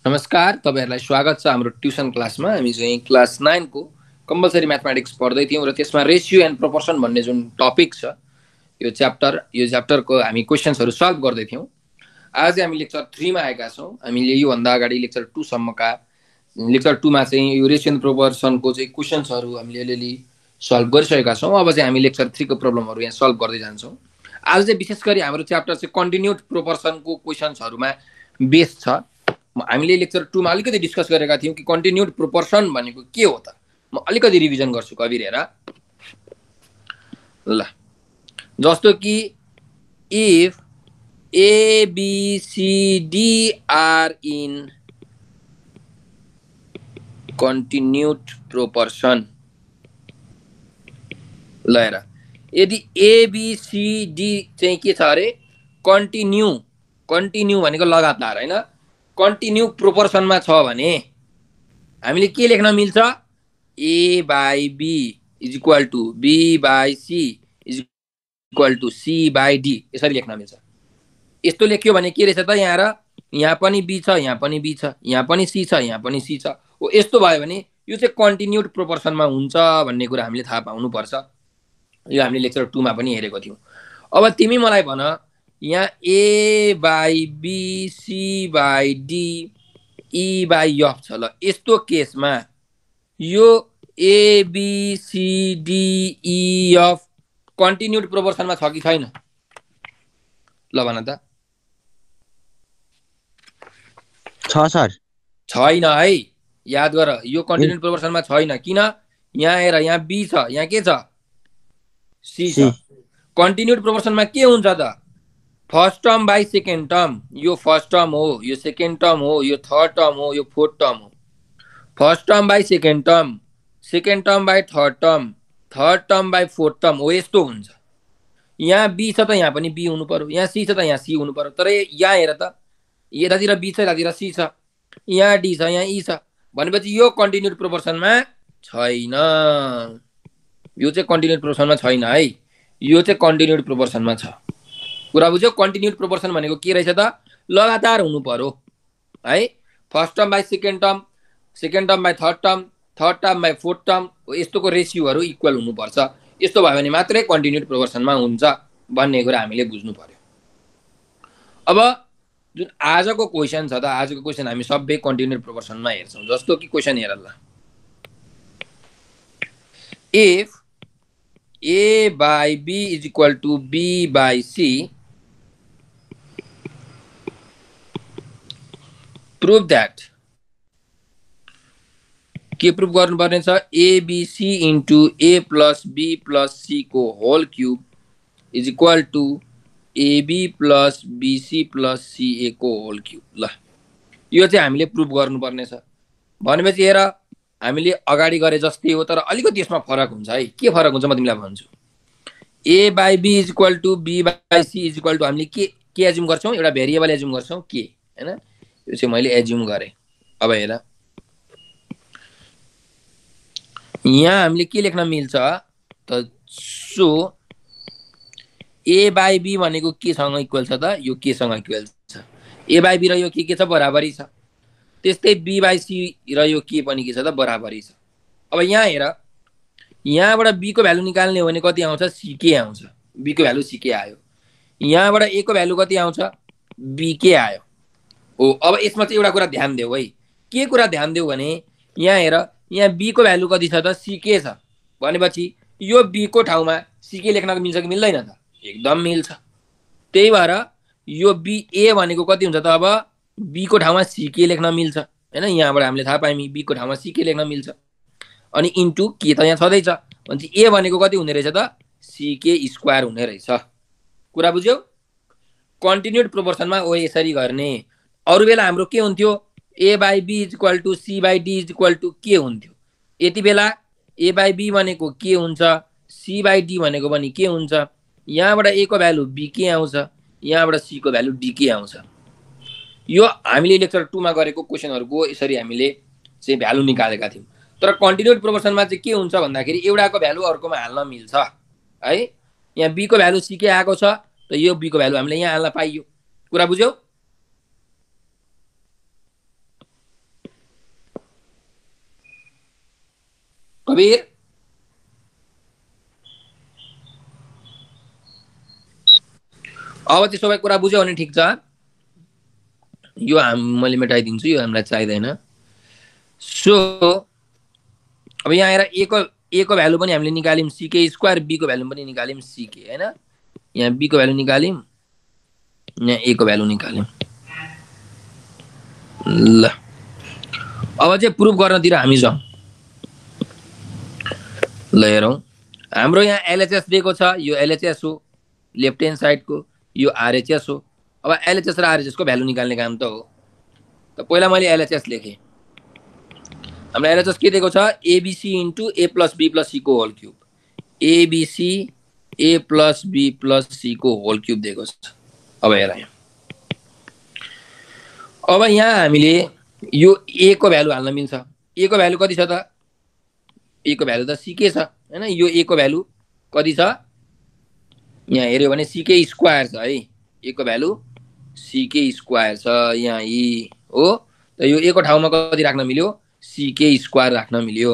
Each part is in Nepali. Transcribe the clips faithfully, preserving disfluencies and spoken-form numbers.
नमस्कार, तपाईहरुलाई स्वागत छ हाम्रो ट्युसन क्लासमा। हामी चाहिँ क्लास नौ को कम्पलसरी म्याथमेटिक्स पढ्दै थियौं र त्यसमा रेशियो एन्ड प्रोपोर्सन भन्ने जुन टपिक छ, यो च्याप्टर यो च्याप्टरको हामी क्वेशन्सहरु सल्भ गर्दै थियौं। आज हामी लेक्चर तीन मा आएका छौं। हामीले यो भन्दा अगाडि लेक्चर दुई सम्मका लेक्चर दुई मा चाहिँ यो रेशियो एन्ड प्रोपोर्सनको चाहिँ क्वेशन्सहरु हामीले अलिअलि सल्भ गरिसकेका छौं। अब चाहिँ हामी लेक्चर तीन को प्रब्लमहरु यहाँ सल्भ गर्दै जान्छौं। आज चाहिँ विशेष गरी हाम्रो च्याप्टर चाहिँ कन्टिन्युड प्रोपोर्सनको क्वेशन्सहरुमा बेस छ। हामीले लेक्चर दुई मा अलिकति डिस्कस गरेका थियौं कि कन्टिन्युड प्रोपोर्सन भनेको के हो त। म अलिकति रिभिजन गर्छु कविर हेर ल। जस्तो कि if A B C D are in continued proportion, ल हेर यदि A B C D चाहिँ के छ अरे कन्टिन्यू कन्टिन्यू भनेको लगातार हैन, कन्टिन्यू प्रोपोर्सनमा छ भने हामीले के लेख्न मिल्छ? A by B is equal to B by C is equal to C by D, यसरी लेख्न मिल्छ। यस्तो लेख्यो भने के रहेछ त? यहाँ र यहाँ पनि B छ, यहाँ पनि B छ, यहाँ पनि C छ, यहाँ पनि C छ। हो यस्तो भयो भने यो चाहिँ कन्टिन्युड प्रोपोर्सनमा हुन्छ भन्ने कुरा हामीले थाहा पाउनु पर्छ। यो हामीले लेक्चर दुई मा पनि हेरेको थियौं। अब तिमी मलाई भन, यहाँ A by B C by D E by F छ। ल यस्तो केसमा यो A B C D E F continued प्रोपोर्सनमा छ कि छैन? ल भन त। छ सर। छैन है, याद गर, यो कन्टिन्युड प्रोपोर्सनमा छैन। किन? यहाँ हेर, यहाँ B छ, यहाँ के छ? C छ। कन्टिन्युड प्रोपोर्सनमा के हुन्छ त? First term by second term. यो फर्स्ट टर्म हो, यो सेकेन्ड टर्म हो, यो थर्ड टर्म हो, यो फोर्थ टर्म हो। First term by second term, second term by third term, third term by fourth term हो, यस्तो हुन्छ। यहाँ B छ त यहाँ पनि B हुनु पर्यो, यहाँ C छ त यहाँ C हुनु पर्यो। तर यहाँ हेर त, यतातिर B छ, यतातिर C छ, यहाँ D छ, यहाँ E छ, भनेपछि यो कन्टिन्युड प्रोपोर्सनमा छैन। यो चाहिँ कन्टिन्युड प्रोपोर्सनमा छैन है, यो चाहिँ कन्टिन्युड प्रोपोर्सनमा छ। कुरा बुझ्यो? कन्टिन्युड प्रोपोर्सन भनेको के रहेछ त? लगातार हुनु पर्यो है। First term by second term, second term by third term, third term by fourth term, यस्तोको रेसियोहरु इक्वल हुनुपर्छ। यस्तो भयो भने मात्रै कन्टिन्युड प्रोपोर्सनमा हुन्छ भन्ने कुरा हामीले बुझ्नु पर्यो। अब जुन आजको क्वेशन छ त, आजको क्वेशन हामी सबै कन्टिन्युड प्रोपोर्सनमा हेर्छौं। जस्तो कि क्वेशन हेर ल, if A by B is equal to B by C, prove that, के प्रुभ गर्नुपर्ने छ? A B C into A plus B plus C को whole cube is equal to A B plus B C plus C A को होल क्यूब। ल यो चाहिँ हामीले प्रुभ गर्नुपर्ने छ। भनेपछि हेर, हामीले अगाडि गरे जस्तै हो, तर अलिकति यसमा फरक हुन्छ है। के फरक हुन्छ म तिमीलाई भन्छु। A by B is equal to B by C is equal to हामीले के के एज्युम गर्छौं? एउटा भेरिएबल एज्युम गर्छौं के, हैन? यो चाहिँ मैले एज्युम गरे। अब हेर, यहाँ हामीले के लेख्न मिल्छ त? सो A by B भनेको के सँग इक्वल छ त? यो के सँग इक्वल छ? A by B र यो के के छ? बराबरी छ। त्यस्तै B by C र यो के पनि के छ त? बराबरी छ। अब यहाँ हेर, यहाँबाट B को भ्यालु निकाल्ने हो भने कति आउँछ? C K आउँछ। B को भ्यालु C K आयो। यहाँबाट A को भ्यालु कति आउँछ? B K आयो। हो अब यसमा चाहिँ एउटा कुरा ध्यान देऊ है। के कुरा ध्यान देऊ भने, यहाँ हेर, यहाँ B को भ्यालु कति छ त? C K छ। भनेपछि यो B को ठाउँमा C K लेख्न मिल्छ कि मिल्दैन त? एकदम मिल्छ। त्यही भएर यो B A भनेको कति हुन्छ त? अब B को ठाउँमा C K लेख्न मिल्छ, हैन? यहाँबाट हामीले थाहा पायौं B को ठाउँमा C K लेख्न मिल्छ। अनि इन्टु के त यहाँ छँदैछ। भनेपछि A भनेको कति हुने रहेछ त? C K स्क्वायर हुने रहेछ। कुरा बुझ्यौ? कन्टिन्युड प्रोपोर्सनमा ओ यसरी गर्ने। अरु बेला हाम्रो के हुन्थ्यो? A by B is equal to C by D is equal to के हुन्थ्यो? यति बेला A by B भनेको के हुन्छ? C by D भनेको पनि के हुन्छ? यहाँबाट A को भ्यालु B K आउँछ, यहाँबाट C को भ्यालु D K आउँछ। यो हामीले लेक्चर दुई मा गरेको क्वेशनहरुको यसरी हामीले चाहिँ भ्यालु निकालेका थियौं। तर कन्टिन्युड प्रोपोर्सनमा चाहिँ के हुन्छ भन्दाखेरि एउटाको भ्यालु अर्कोमा हाल्न मिल्छ है। यहाँ B को भ्यालु C K आएको छ, त यो B को भ्यालु हामीले यहाँ हाल्न पाइयो। कुरा बुझ्यौ? कबीर अब त्यसो भए कुरा बुझ्यो भने ठिक छ। यो हाम मैले मेटाइदिन्छु, यो हामीलाई चाहिँदैन। सो अब यहाँ आएर ए को ए को भ्यालु पनि हामीले निकाल्यौँ सीके स्क्वायर, बी को भ्यालु पनि निकाल्यौँ सीके हैन। यहाँ बी को भ्यालु निकाल्यौँ, यहाँ ए को भ्यालु निकाल्यौँ। ल अब चाहिँ प्रुफ गर्नतिर हामी जाउँ। ल हेरौँ, हाम्रो यहाँ एलएचएस दिएको छ, यो एलएचएस हो लेफ्ट ह्यान्ड साइडको, यो आरएचएस हो। अब एलएचएस र आरएचएस को भ्यालु निकाल्ने काम त हो। त पहिला मैले एलएचएस लेखेँ। हाम्रो एलएचएस के दिएको छ, ABC into A plus B plus C को whole cube, ABC A plus B plus C को होल क्युब दिएको छ। अब हेर यहाँ, अब यहाँ हामीले यो ए को भ्यालु हाल्न मिल्छ। ए को भ्यालु कति छ त, ए को भ्यालु त सीके छ हैन। यो ए को भ्यालु कति छ, यहाँ हेर्यो भने सीके स्क्वायर छ है। ए को भ्यालु सीके स्क्वायर छ यहाँ ई हो। त यो ए को ठाउँमा कति राख्न मिल्यो, सीके स्क्वायर राख्न मिल्यो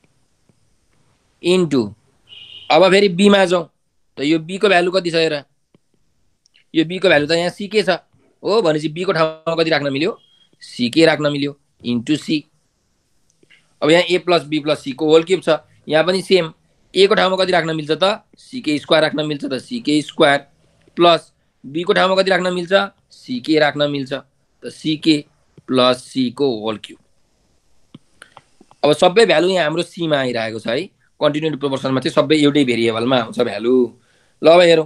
इन्टु। अब फेरि बी मा जाउँ, त यो बी को भ्यालु कति छ हेर, यो बी को भ्यालु त यहाँ सीके छ हो। भनेपछि बी को ठाउँमा कति राख्न मिल्यो, सीके राख्न मिल्यो इन्टु सी। अब यहाँ A plus B plus C को होल क्युब छ, यहाँ पनि सेम। ए को ठाउँमा कति राख्न मिल्छ त, सीके स्क्वायर राख्न मिल्छ, त सीके स्क्वायर प्लस बी को ठाउँमा कति राख्न मिल्छ, सीके राख्न मिल्छ, त सीके प्लस सी को होल क्युब। अब सबै भ्यालु यहाँ हाम्रो सीमा आइरहेको छ है। कन्टिन्युटी प्रोपोर्सनमा चाहिँ सबै एउटै भेरिएबलमा आउँछ भ्यालु। ल अब हेरौँ,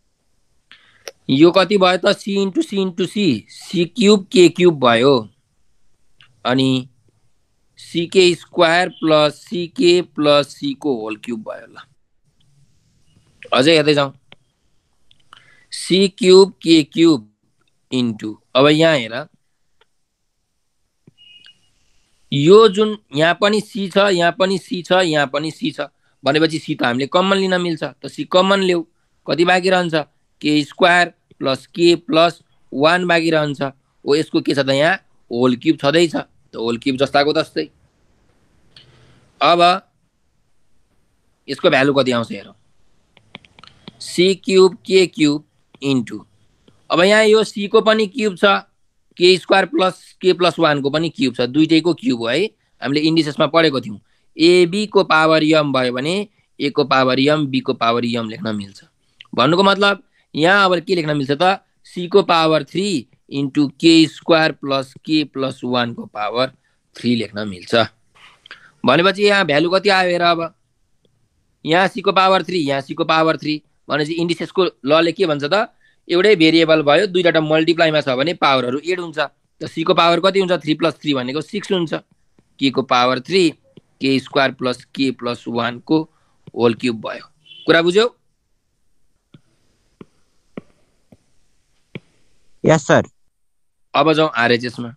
यो कति भयो त, C into C into C, C cube K cube भयो, अनि CK square plus CK plus C को होल क्युब भयो। ल अझै हेर्दै जाउँ, C cube K cube into. अब यहाँ हेर, यो जुन यहाँ पनि सी छ, यहाँ पनि सी छ, यहाँ पनि सी छ भनेपछि सी त हामीले कमन लिन मिल्छ। त सी कमन ल्याऊ, कति बाँकी रहन्छ, के square plus K plus one बाँकी रहन्छ हो। यसको के छ त, यहाँ होल क्युब छँदैछ, त होल क्युब जस्ताको तस्तै। अब यसको भ्यालु कति आउँछ हेरौँ, C cube K cube into. अब यहाँ यो सी को पनि क्युब छ, K square plus K plus one को पनि क्युब छ, दुईटैको क्युब हो है। हामीले इन्डिसेसमा पढेको थियौँ, एबी को पावर यम भयो भने ए को पावर यम, बी को पावर यम लेख्न मिल्छ। भन्नुको मतलब यहाँ अब के लेख्न मिल्छ त, सी को पावर थ्री इन्टु के square plus K plus one को पावर थ्री लेख्न मिल्छ। भनेपछि यहाँ भ्यालु कति आयो हेर, अब यहाँ सी को पावर थ्री, यहाँ सी को पावर थ्री भनेपछि इन्डिसेसको लले के भन्छ त, एउटै भेरिएबल भयो, दुईवटा मल्टिप्लाईमा छ भने पावरहरू एड हुन्छ। त सी को पावर कति हुन्छ, थ्री प्लस थ्री भनेको सिक्स हुन्छ, के को power three, K square plus K plus one को होल क्युब भयो। कुरा बुझ्यौ? Yes sir. अब जाउँ आरएचएसमा।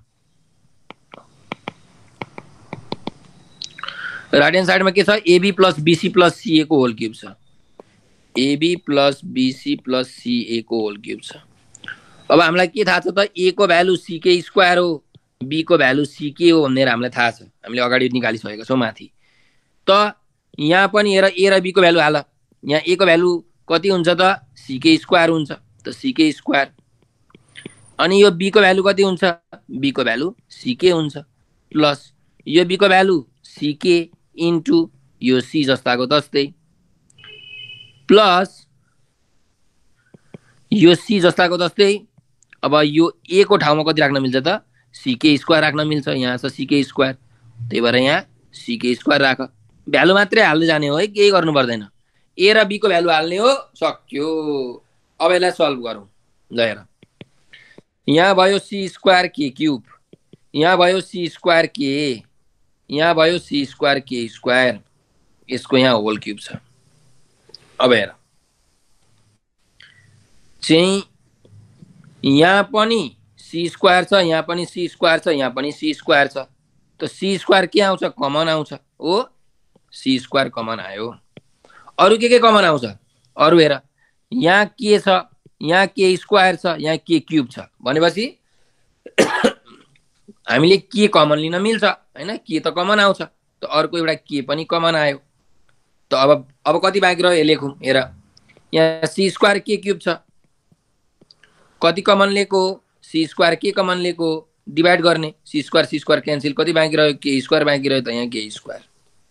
राइट ह्यान्ड साइडमा के छ, AB plus BC plus CA को होल क्युब छ, AB plus BC plus CA को होल क्युब छ। अब हामीलाई के थाहा छ त, ए को भ्यालु सीके स्क्वायर हो, बी को भ्यालु सीके हो भनेर हामीलाई थाहा छ, हामीले अगाडि निकालिसकेका छौँ माथि। त यहाँ पनि हेर, ए र बी को भ्यालु हाल। यहाँ ए को भ्यालु कति हुन्छ त, सीके स्क्वायर हुन्छ, त सीके स्क्वायर। अनि यो बी को भ्यालु कति हुन्छ, बी को भ्यालु सीके हुन्छ, प्लस यो बी को भ्यालु सीके इन्टु यो सी जस्ताको तस्तै, प्लस यो सी जस्ताको तस्तै। अब यो ए को ठाउँमा कति राख्न मिल्छ त, सीके स्क्वायर राख्न मिल्छ, यहाँ छ सीके स्क्वायर, त्यही भएर यहाँ सीके स्क्वायर राख। भ्यालु मात्रै हाल्दै जाने हो है, केही गर्नु पर्दैन। ए र बी को भ्यालु हाल्ने हो, सक्यो। अब यसलाई सल्भ गरौँ। ल हेर, यहाँ भयो सी स्क्वायर के क्युब, यहाँ भयो सी स्क्वायर के, यहाँ भयो सी स्क्वायर के स्क्वायर, यसको यहाँ होल क्युब छ। अब हेर, चाहिँ यहाँ पनि सी स्क्वायर छ, यहाँ पनि सी स्क्वायर छ, यहाँ पनि सी स्क्वायर छ। त सी स्क्वायर के आउँछ, कमन आउँछ हो, सी स्क्वायर कमन आयो। अरु के के कमन आउँछ, अरु हेर, यहाँ के छ, यहाँ के स्क्वायर छ, यहाँ के क्युब छ भनेपछि हामीले के कमन लिन मिल्छ हैन, के त कमन आउँछ। त अर्को एउटा के पनि कमन आयो। त अब अब कति बाँकी रह्यो लेखौँ। हेर यहाँ सी स्क्वायर के क्युब छ, कति कमन लिएको, सी स्क्वायर के कमन लिएको, डिभाइड गर्ने, C square C square cancel, कति बाँकी रह्यो, के स्क्वायर बाँकी रह्यो। त यहाँ के स्क्वायर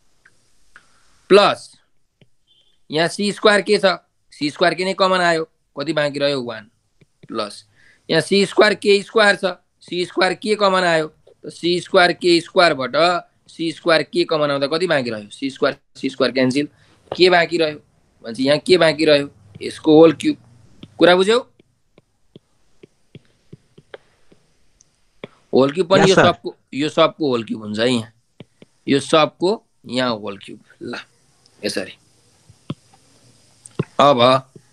प्लस यहाँ सी स्क्वायर के छ, सी स्क्वायर के नै कमन आयो, कति बाँकी रह्यो वान, प्लस यहाँ सी स्क्वायर के स्क्वायर छ, सी स्क्वायर के कमन आयो। त सी स्क्वायर के स्क्वायरबाट सी स्क्वायर के कमन आउँदा कति बाँकी रह्यो, C square C square cancel, K बाँकी रह्यो भनेपछि यहाँ के बाँकी रह्यो, यसको होल क्युब। कुरा बुझ्यौ। होल क्युब पनि यो सबको यो सबको होल क्युब हुन्छ है, यहाँ यो सबको यहाँ होल क्युब। ल यसरी अब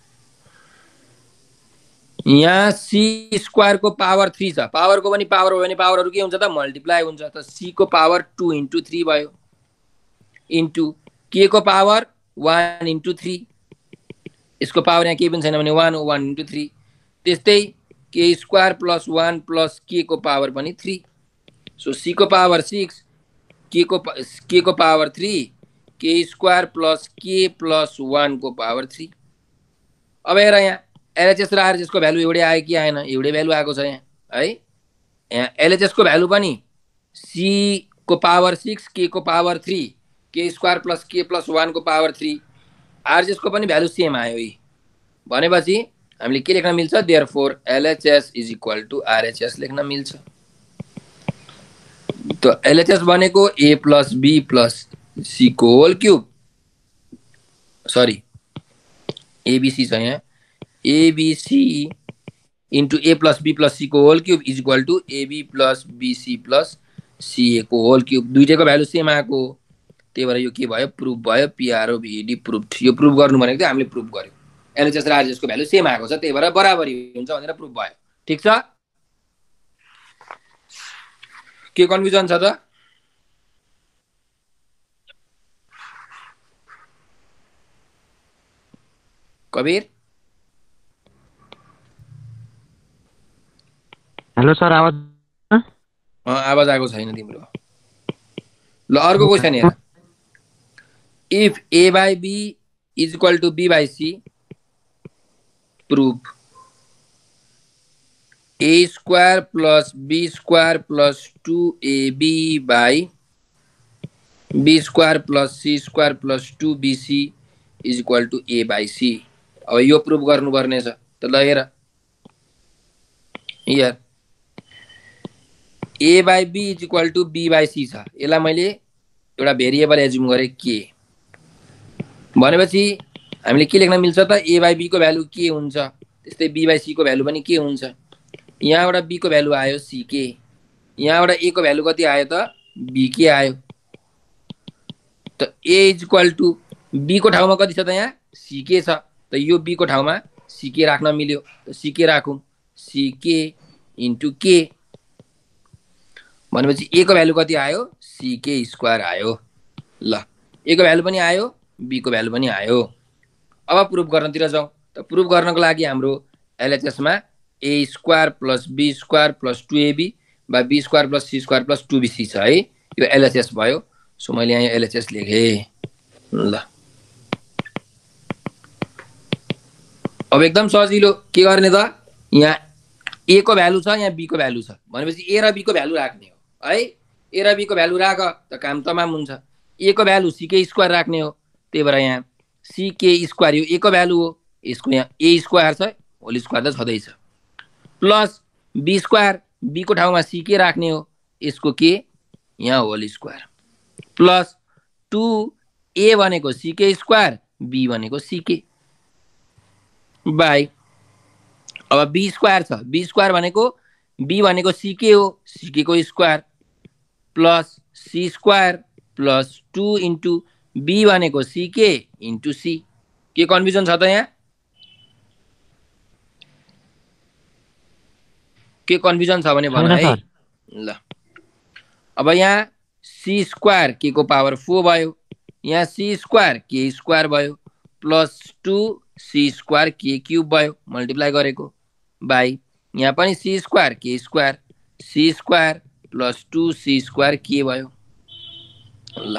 यहाँ सी स्क्वायर को पावर थ्री छ, पावर को पनि पावर हो भने पावरहरु के हुन्छ त मल्टिप्लाई हुन्छ। त सी को पावर टू इंटू थ्री भयो, इंटू के को पावर वन इंटू थ्री, इसको पावर यहाँ केही पनि छैन भने वन हो, वन इंटू थ्री। त्यस्तै के स्क्वायर प्लस वन प्लस के को पावर पनि थ्री। सो सी को पावर सिक्स, के को के को power three, K square plus K plus one को पावर थ्री। अब हेर यहाँ एलएचएस र आरएचएस को भ्यालु एउटै आयो कि आएन, एउटै भ्यालु आएको छ यहाँ है। यहाँ एलएचएस को भ्यालु पनि सी को पावर सिक्स, के को power three, K square plus K plus one को पावर थ्री, आरएचएस को पनि भ्यालु सेम आयो है। भनेपछि हामीले के लेख्न मिल्छ, therefore LHS is equal to RHS लेख्न मिल्छ। त एलएचएस भनेको A plus B plus C को होल क्यूब, सरी एबीसी छ यहाँ, ABC into A plus B plus C को whole cube is equal to AB plus BC plus CA को होल क्यूब। दुईटैको भ्यालु सेम आएको, त्यही भएर यो के भयो, प्रुफ भयो। PRO VD proof. यो प्रुफ गर्नु भनेको चाहिँ हामीले प्रुफ गर्यौं, एलएचएस र आरएचएस को भ्यालु सेम आएको छ, त्यही भएर बराबरी हुन्छ भनेर प्रुफ भयो। ठीक छ, के कन्फ्युजन छ त? कबीर हेलो सर, आवाज आवाज आएको छैन तिम्रो। ल अर्को क्वेशन हेर, if A by be is equal to B by C, proof A square plus be square plus two A B by be square plus C square plus two B C is equal to A by C. अब यो प्रुफ गर्नुपर्ने छ। त ल हेर यार, A by be is equal to B by C छ, यसलाई मैले एउटा भेरिएबल एज्युम गरेँ के, भनेपछि हामीले के लेख्न मिल्छ त, ए बाई बी को भ्यालु के हुन्छ, त्यस्तै बी बाई सी को भ्यालु पनि के हुन्छ। यहाँबाट बी को भ्यालु आयो सी के, यहाँबाट ए को भ्यालु कति आयो त बी के आयो। त ए इज इक्वल टू बी को ठाउँमा कति छ त यहाँ सी के छ, त यो बी को ठाउँमा सी के राख्न मिल्यो। त सी के राखौँ, सी के इन्टु के, भनेपछि ए को भ्यालु कति आयो, सी के स्क्वायर आयो। ल ए को भ्यालु पनि आयो, बी को भ्यालु पनि आयो। अब प्रुफ गर्नतिर जाउँ। त प्रुफ गर्नको लागि हाम्रो एलएचएस मा A square plus be square plus two A B by B square plus C square plus two B C छ है, यो एलएचएस भयो। सो मैले यहाँ एलएचएस लेखेँ। ल अब एकदम सजिलो, के गर्ने त, यहाँ ए को भ्यालु छ, यहाँ बी को भ्यालु छ, भनेपछि ए र बी को भ्यालु राख्ने हो है। ए र बी को भ्यालु राख त काम तमाम हुन्छ। ए को भ्यालु सी के स्क्वायर राख्ने हो, त्यही भएर यहाँ सी के स्क्वायर यो ए को भ्यालु हो, यसको यहाँ ए स्क्वायर छ, होल स्क्वायर त छँदैछ, प्लस बी स्क्वायर बी को ठाउँमा सी के राख्ने हो, यसको के यहाँ whole square, plus two A भनेको सी के स्क्वायर, बी भनेको सी के बाई, अब बी स्क्वायर छ, बी स्क्वायर भनेको बी भनेको सी के हो, सी के को square plus C square plus two into B भनेको सी के इंटू सी। के कन्फ्युजन छ त यहाँ? के कन्फ्युजन छ भने भन है। ल अब यहाँ सी स्क्वायर के को पावर फोर भयो, यहाँ सी स्क्वायर के स्क्वायर भयो, plus two C square K cube भयो मल्टिप्लाई गरेको, बाई यहाँ पनि सी स्क्वायर के square, C square plus two C square K भयो। ल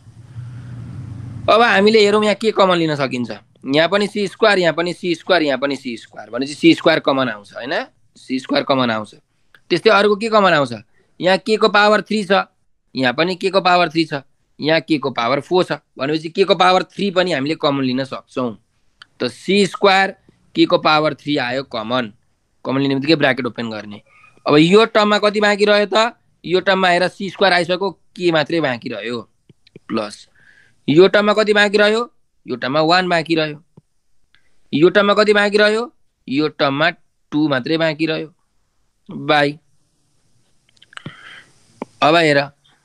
अब हामीले हेरौँ यहाँ के कमन लिन सकिन्छ। यहाँ पनि सी स्क्वायर, यहाँ पनि सी स्क्वायर, यहाँ पनि सी स्क्वायर भनेपछि सी स्क्वायर कमन आउँछ हैन, सी स्क्वायर कमन आउँछ। त्यस्तै अर्को के कमन आउँछ, यहाँ के को पावर थ्री छ, यहाँ पनि के को पावर थ्री छ, यहाँ के को पावर फोर छ भनेपछि के को पावर थ्री पनि हामीले कमन लिन सक्छौँ। त सी स्क्वायर के को पावर थ्री आयो कमन, कमन लिने बित्तिकै ब्राकेट ओपन गर्ने। अब यो टर्ममा कति बाँकी रह्यो त, यो टर्ममा हेर सी स्क्वायर आइसक्यो, के मात्रै बाँकी रह्यो प्लस यो टर्ममा कति बाँकी रह्यो, यो टर्ममा वान बाँकी रह्यो, यो टर्ममा कति बाँकी रह्यो, यो टर्ममा टू मात्रै बाँकी रह्यो बाई। अब हेर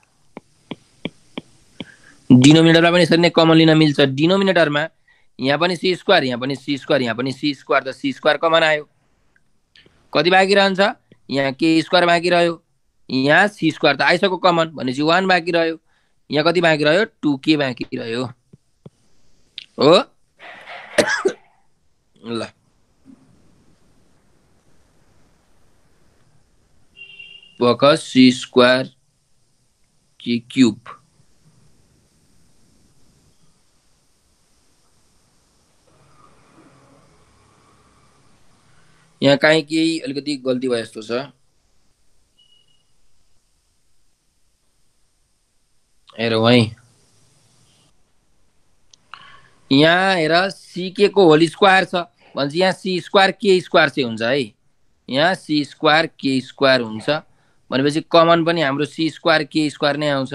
डिनोमिनेटरमा पनि यसरी नै कमन लिन मिल्छ। डिनोमिनेटरमा यहाँ पनि सी स्क्वायर, यहाँ पनि सी स्क्वायर, यहाँ पनि सी स्क्वायर, त सी स्क्वायर कमन आयो। कति बाँकी रहन्छ, यहाँ के स्क्वायर बाँकी रह्यो, यहाँ सी स्क्वायर त आइसक्यो कमन भनेपछि वान बाँकी रह्यो, यहाँ कति बाँकी रह्यो, टू के बाँकी रह्यो हो। ल focus C square K cube, यहाँ काहीँ केही अलिकति गल्ती भयो जस्तो छ। हेर है यहाँ हेर सी के को होल स्क्वायर छ भनेपछि यहाँ सी स्क्वायर के स्क्वायर चाहिँ हुन्छ है, यहाँ सी स्क्वायर के स्क्वायर हुन्छ भनेपछि कमन पनि हाम्रो सी स्क्वायर के स्क्वायर नै आउँछ।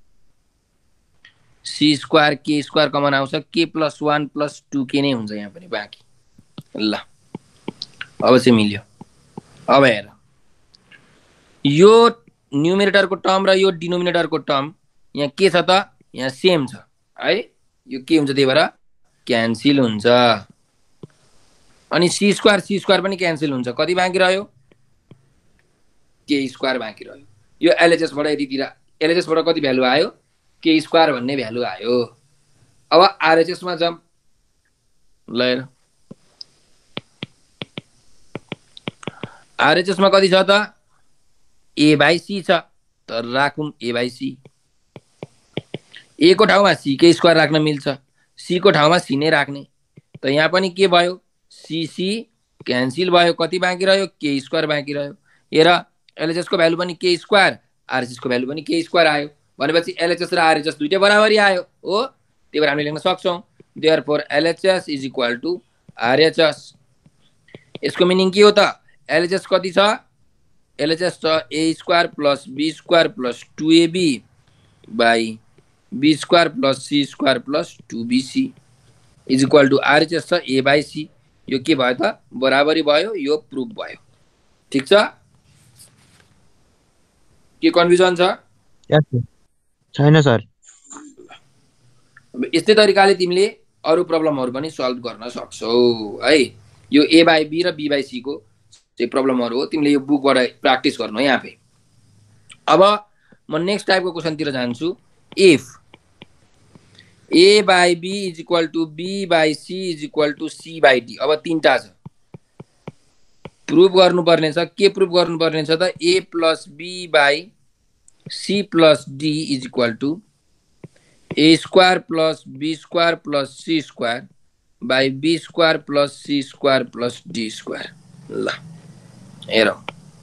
सी स्क्वायर के स्क्वायर कमन आउँछ, K plus one plus two के नै हुन्छ यहाँ पनि बाँकी। ल अब चाहिँ मिल्यो। अब हेर यो न्युमेरेटरको टर्म र यो डिनोमिनेटरको टर्म यहाँ के छ त, यहाँ सेम छ है, यो के हुन्छ त्यही भएर क्यान्सिल हुन्छ। अनि सी स्क्वायर सी स्क्वायर पनि क्यान्सिल हुन्छ, कति बाँकी रह्यो, के स्क्वायर बाँकी रह्यो। यो एलएचएसबाट यतितिर एलएचएसबाट कति भ्यालु आयो, के स्क्वायर भन्ने भ्यालु आयो। अब आरएचएसमा जाऊँ। ल हेर आरएचएसमा कति छ त, ए बाई सी छ, त राखौँ ए बाई सी। ए को ठाउँमा सी के स्क्वायर राख्न मिल्छ, सी को ठाउँमा सी नै राख्ने। त यहाँ पनि के भयो, सी सी क्यान्सिल भयो, कति बाँकी रह्यो, के स्क्वायर बाँकी रह्यो। हेर एलएचएस को भ्यालु पनि के स्क्वायर, आरएचएस को भ्यालु पनि के स्क्वायर आयो भनेपछि एलएचएस र आरएचएस दुईटै बराबरी आयो हो। त्यही भएर हामीले लेख्न सक्छौँ therefore LHS is equal to RHS. यसको मिनिङ के हो त, एलएचएस कति छ, एलएचएस छ a square plus be square plus two ab by be square plus C square plus two bc is equal to RHS छ ए बाई सी। यो के भयो त, बराबरी भयो, यो प्रुफ भयो। ठिक छ, के कन्फ्युजन छ छैन सर। यस्तै तरिकाले तिमीले अरू प्रब्लमहरू पनि सल्भ गर्न सक्छौ है। यो ए बाई बी र बी बाई सी को चाहिँ प्रब्लमहरू हो, तिमीले यो बुकबाट प्र्याक्टिस गर्नु है यहाँ पे। अब म नेक्स्ट टाइपको क्वेसनतिर जान्छु। If A by be is equal to b by c is equal to c by d. अब तीनटा छ, प्रुफ गर्नुपर्ने छ। के प्रुफ गर्नुपर्ने छ त, a plus b by c plus d is equal to a square plus be square plus C square by be square plus C square plus d square. ल हेरौँ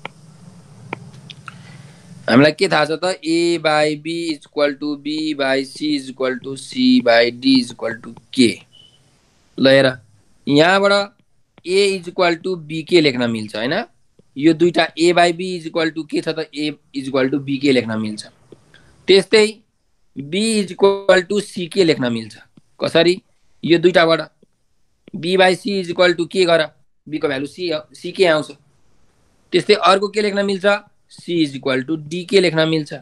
हामीलाई के थाहा छ त, ए by be is equal to b by c is equal to c by d is equal to k. ल हेर यहाँबाट a is equal to b k लेख्न मिल्छ हैन, यो दुईटा a by be is equal to k छ त, ए is equal to b k लेख्न मिल्छ। त्यस्तै b is equal to c k लेख्न मिल्छ। कसरी, यो दुईटाबाट b by c is equal to k गर, बी को भ्यालु सी सी के आउँछ। त्यस्तै अर्को के लेख्न मिल्छ, c is equal to d k लेख्न मिल्छ।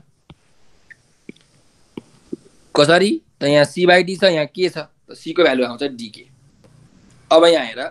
कसरी त, यहाँ सी बाई डी छ, यहाँ के छ त, सी को भ्यालु आउँछ डी के। अब यहाँ हेर,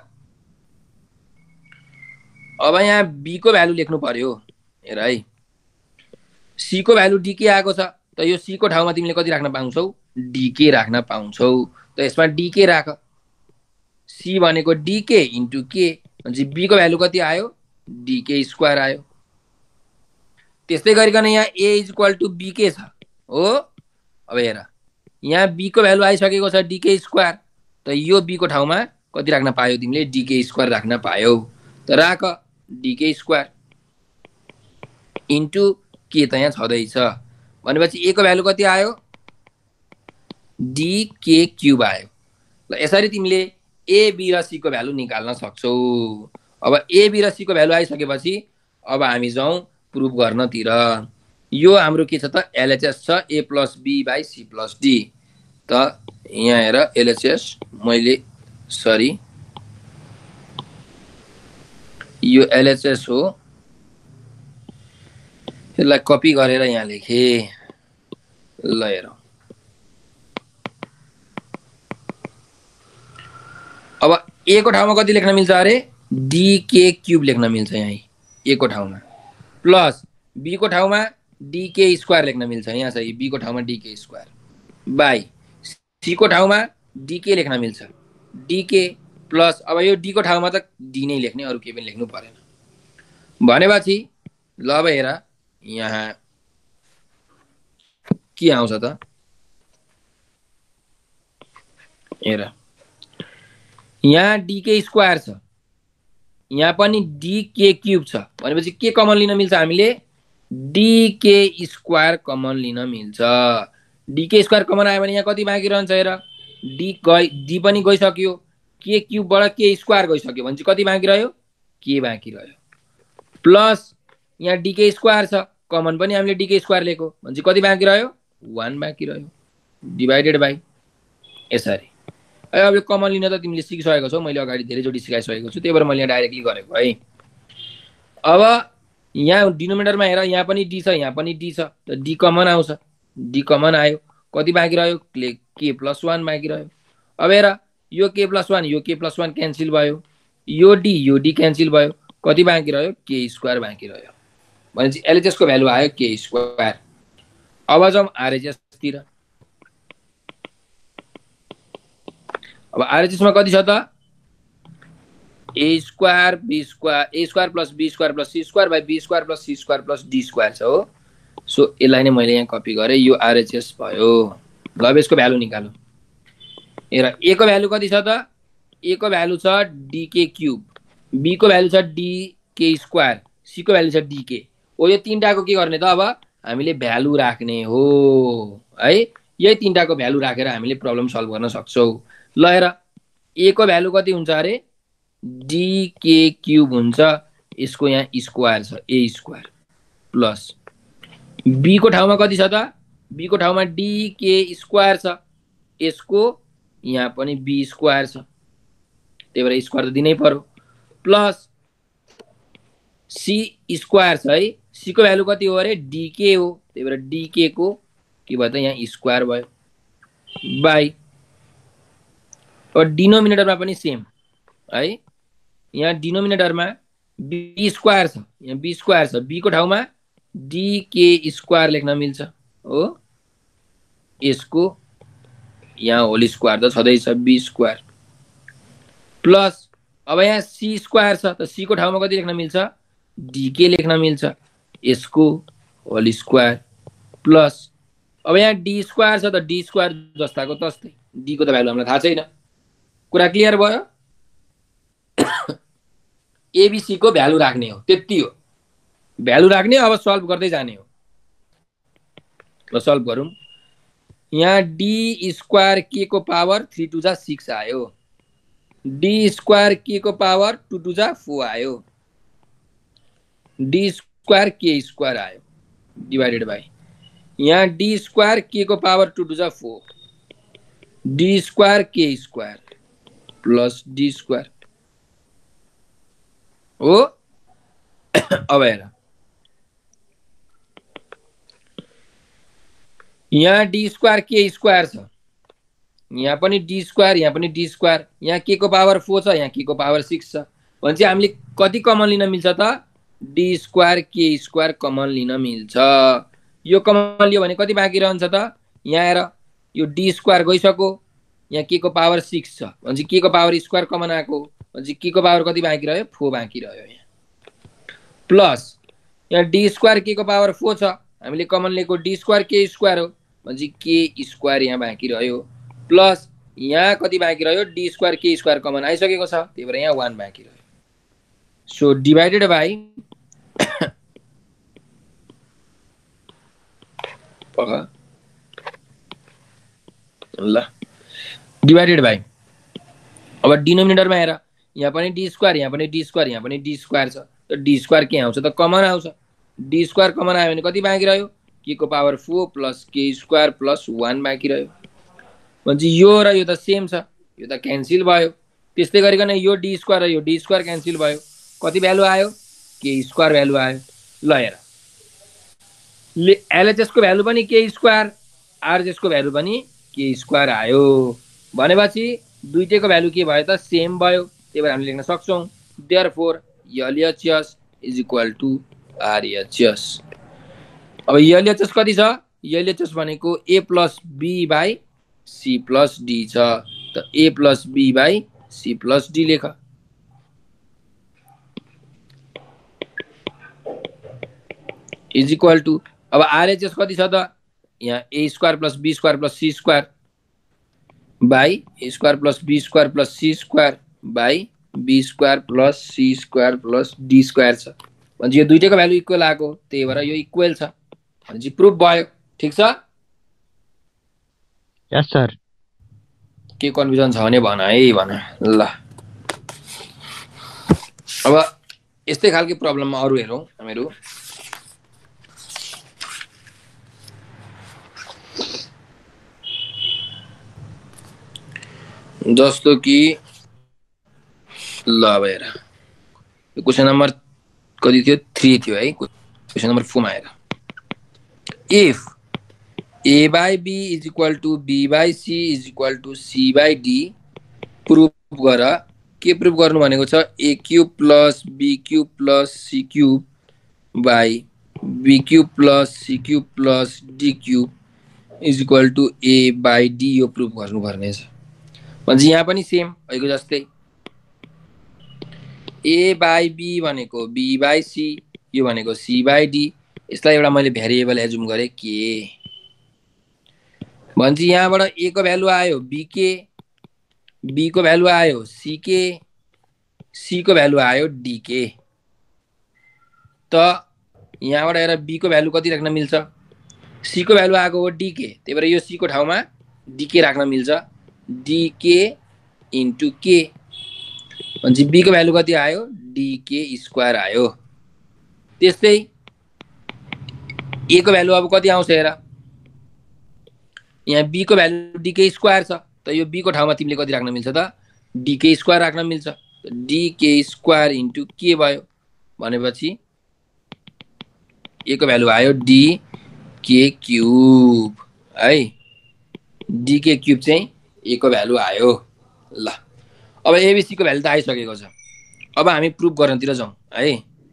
अब यहाँ बी को भ्यालु लेख्नु पर्यो। हेर है सी को भ्यालु डी के आएको छ, त यो सी को ठाउँमा तिमीले कति राख्न पाउँछौ, डी के राख्न पाउँछौ। त यसमा डी के राख, सी भनेको डी के इन्टु के भनेपछि बी को भ्यालु कति आयो, डी के स्क्वायर आयो। त्यस्तै गरिकन यहाँ a is equal to b k छ हो, अब हेर यहाँ b को भ्यालु आइसकेको छ d के स्क्वायर त यो b को ठाउँमा कति राख्न पायौ तिमीले d के स्क्वायर राख्न पायौ त राख d के स्क्वायर इन्टु के त यहाँ छँदैछ भनेपछि a को भ्यालु कति आयो d के क्युब आयो ल यसरी तिमीले a b र c को भ्यालु निकाल्न सक्छौ अब a b र c को भ्यालु आइसकेपछि अब हामी जाउँ प्रुफ गर्नतिर यो हाम्रो के छ त एलएचएस छ a plus b by c plus d त यहाँ हेर एलएचएस मैले सरी यो एलएचएस हो यसलाई कपी गरेर यहाँ लेखे ल हेर अब a को ठाउँमा कति लेख्न मिल्छ अरे d के क्युब लेख्न मिल्छ यहाँ a को ठाउँमा प्लस b को ठाउँमा d के स्क्वायर लेख्न मिल्छ यहाँ चाहिँ b को ठाउँमा d k square by c को ठाउँमा d के लेख्न मिल्छ d के प्लस अब यो d को ठाउँमा त d नै लेख्ने अरु केही पनि लेख्नु परेन भनेपछि ल अब हेर यहाँ के आउँछ त हेर यहाँ d के स्क्वायर छ यहाँ पनि d के क्युब छ भनेपछि के कमन लिन मिल्छ हामीले d के स्क्वायर कमन लिन मिल्छ d के स्क्वायर कमन आयो भने यहाँ कति बाँकी रहन्छ हेर d गइ d पनि गइसक्यो के क्युबबाट के स्क्वायर गइसक्यो भने चाहिँ कति बाँकी रह्यो के बाँकी रह्यो प्लस यहाँ d के स्क्वायर छ कमन पनि हामीले d के स्क्वायर लिएको भने चाहिँ कति बाँकी रह्यो one बाँकी रह्यो डिभाइडेड बाइ यसरी अब यो कमन लिन त तिमीले सिकिसकेको छौ मैले अगाडि धेरैचोटि सिकाइसकेको छु त्यही भएर मैले यहाँ डाइरेक्टली गरेको है अब यहाँ डिनोमिनेटरमा हेर यहाँ पनि d छ यहाँ पनि d छ त d कमन आउँछ d कमन आयो कति बाँकी रह्यो के प्लस वान बाँकी रह्यो अब हेर यो के प्लस वान यो के प्लस वान क्यान्सिल भयो यो d यो d क्यान्सिल भयो कति बाँकी रह्यो के स्क्वायर बाँकी रह्यो भनेपछि एलएचएस को भ्यालु आयो के स्क्वायर अब जाउँ आरएचएस तिर अब आरएचएस मा कति छ त a square b square a square plus b square plus c square by b square plus c square plus d square छ हो सो यसलाई नै मैले यहाँ कपी गरे यो आरएचएस भयो ल अब यसको भ्यालु निकालौ हेर a को भ्यालु कति छ त a को भ्यालु छ d के क्युब b को भ्यालु छ d के स्क्वायर c को भ्यालु छ d के ओ यो तीनटाको के गर्ने त अब हामीले भ्यालु राख्ने हो है यही तीनटाको भ्यालु राखेर हामीले प्रब्लम सल्भ गर्न सक्छौ ल हेर a को भ्यालु कति हुन्छ अरे d के क्युब हुन्छ यसको यहाँ स्क्वायर छ a स्क्वायर प्लस b को ठाउँमा कति छ त b को ठाउँमा d के स्क्वायर छ यसको यहाँ पनि b स्क्वायर छ त्यही भएर स्क्वायर त दिनै पर्यो प्लस c स्क्वायर छ है c को भ्यालु कति हो अरे d के हो त्यही भएर d के को के भयो त यहाँ स्क्वायर भयो बाइ और डिनोमिनेटरमा पनि सेम है यहाँ डिनोमिनेटरमा b स्क्वायर छ यहाँ b स्क्वायर छ b को ठाउँमा d के स्क्वायर लेख्न मिल्छ हो यसको यहाँ होल स्क्वायर त छँदैछ b स्क्वायर प्लस अब यहाँ c स्क्वायर छ त c को ठाउँमा कति लेख्न मिल्छ d के लेख्न मिल्छ यसको होल स्क्वायर प्लस अब यहाँ d स्क्वायर छ त d स्क्वायर जस्ताको तस्तै d को त भ्यालु हामीलाई थाहा छैन कुरा क्लियर भयो एबीसी को भ्यालु राख्ने हो त्यति हो भ्यालु राख्ने अब सल्भ गर्दै जाने हो ल सल्भ गरौँ यहाँ d स्क्वायर के को पावर थ्री टू जा सिक्स आयो d स्क्वायर के को पावर टू टू जा फोर आयो d स्क्वायर के स्क्वायर आयो डिवाइडेड बाई यहाँ d स्क्वायर के को पावर टू टू जा फोर d स्क्वायर के स्क्वायर प्लस d स्क्वायर हो अब हेर यहाँ d स्क्वायर के स्क्वायर छ यहाँ पनि d स्क्वायर यहाँ पनि d स्क्वायर यहाँ के को पावर फोर छ यहाँ के को पावर सिक्स छ भनेपछि हामीले कति कमन लिन मिल्छ त d स्क्वायर के स्क्वायर कमन लिन मिल्छ यो कमन लियो भने कति बाँकी रहन्छ त यहाँ हेर यो d स्क्वायर गइसक्यो यहाँ के को पावर सिक्स छ भनेपछि के को पावर स्क्वायर कमन आएको भनेपछि के को पावर कति बाँकी रह्यो फोर बाँकी रह्यो यहाँ प्लस यहाँ d स्क्वायर के को पावर फोर छ हामीले कमन लिएको d स्क्वायर के स्क्वायर हो भनेपछि के स्क्वायर यहाँ बाँकी रह्यो प्लस यहाँ कति बाँकी रह्यो डी स्क्वायर के स्क्वायर कमन आइसकेको छ त्यही भएर यहाँ वान बाँकी रह्यो सो डिभाइडेड बाई ल डिभाइडेड बाई अब डिनोमिनेटरमा हेर यहाँ पनि डी स्क्वायर यहाँ पनि डी स्क्वायर यहाँ पनि डी स्क्वायर छ त डी स्क्वायर के आउँछ त कमन आउँछ डी स्क्वायर कमन आयो भने कति बाँकी रह्यो के को power four plus k square plus one बाँकी रह्यो भनेपछि यो र यो त सेम छ यो त क्यान्सिल भयो त्यस्तै गरिकन यो डी स्क्वायर र यो डी स्क्वायर क्यान्सिल भयो कति भ्यालु आयो के स्क्वायर भ्यालु आयो ल हेर एलएचएस को भ्यालु पनि के स्क्वायर आरएचएस को भ्यालु पनि के स्क्वायर आयो भनेपछि दुईटैको भ्यालु के भयो त सेम भयो त्यही भएर हामीले लेख्न सक्छौं therefore LHS is equal to RHS अब एलएचएस कति छ एलएचएस भनेको a plus b by c plus d छ त a plus b by c plus d लेख इज इक्वल टु अब आरएचएस कति छ त यहाँ a square plus b square plus c square by a square plus b square plus c square by b square plus c square plus d square छ भनेपछि यो दुईटैको भ्यालु इक्वल आको त्यही भएर यो इक्वल छ भनेपछि प्रुफ भयो ठीक छ यस सर के कन्फ्युजन छ भने भन है भन ल अब यस्तै खालको प्रब्लममा अरु हेरौं हामीहरु जस्तो कि ल अब हेर क्वेशन नम्बर कति थियो थ्री थियो है क्वेशन नम्बर फोर मा हेर if a by b is equal to b by c is equal to c by d proof गर के प्रुफ गर्नु भनेको छ a cube plus b cube plus c cube by b cube plus c cube plus d cube is equal to a by d यो प्रुफ गर्नु पर्ने छ भनेपछि यहाँ पनि सेम भएको जस्तै a by b भनेको b by c यो भनेको c by d यसलाई एउटा मैले भेरिएबल एजुम गरे के भन्छ यहाँबाट a को भ्यालु आयो b के b को भ्यालु आयो c के c को भ्यालु आयो d के त यहाँबाट हेर b को भ्यालु कति राख्न मिल्छ c को भ्यालु आएको हो d के त्यही भएर यो c को ठाउँमा d के राख्न मिल्छ d के इन्टु k भन्छ b को भ्यालु कति आयो d के स्क्वायर आयो त्यस्तै a को भ्यालु अब कति आउँछ हेर यहाँ b को भ्यालु d के स्क्वायर छ त यो b को ठाउँमा तिमीले कति राख्न मिल्छ त d के स्क्वायर राख्न मिल्छ d k square into k भयो भनेपछि a को भ्यालु आयो d के क्यूब है d के क्यूब चाहिँ a को भ्यालु आयो ल अब एबीसी को भ्यालु त आइसकेको छ अब हामी प्रुफ गर्नतिर जाउँ है